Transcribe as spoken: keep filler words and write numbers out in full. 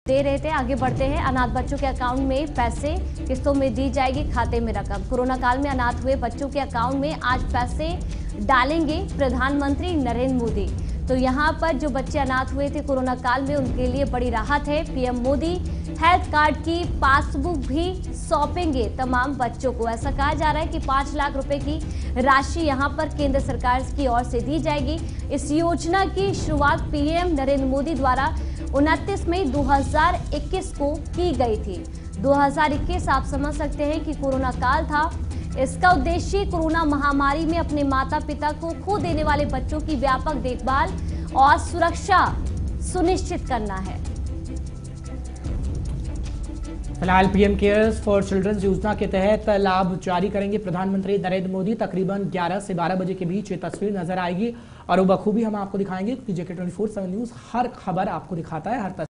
दे रहे थे। आगे बढ़ते हैं। अनाथ बच्चों के अकाउंट में पैसे किस्तों में दी जाएगी खाते में रकम। कोरोना काल में अनाथ हुए बच्चों के अकाउंट में आज पैसे डालेंगे प्रधानमंत्री नरेंद्र मोदी। तो यहाँ पर जो बच्चे अनाथ हुए थे कोरोना काल में, उनके लिए बड़ी राहत है। पीएम मोदी हेल्थ कार्ड की पासबुक भी सौंपेंगे तमाम बच्चों को। ऐसा कहा जा रहा है कि पांच लाख रुपए की राशि यहाँ पर केंद्र सरकार की ओर से दी जाएगी। इस योजना की शुरुआत पीएम नरेंद्र मोदी द्वारा उनतीस मई दो हज़ार इक्कीस को की गई थी। दो हज़ार इक्कीस आप समझ सकते हैं कि कोरोना काल था। इसका उद्देश्य कोरोना महामारी में अपने माता पिता को खो देने वाले बच्चों की व्यापक देखभाल और सुरक्षा सुनिश्चित करना है। फिलहाल पीएम केयर्स फॉर चिल्ड्रंस योजना के तहत लाभ जारी करेंगे प्रधानमंत्री नरेंद्र मोदी। तकरीबन ग्यारह से बारह बजे के बीच ये तस्वीर नजर आएगी और वो बखूबी हम आपको दिखाएंगे, क्योंकि JK twenty four seven news हर खबर आपको दिखाता है, हर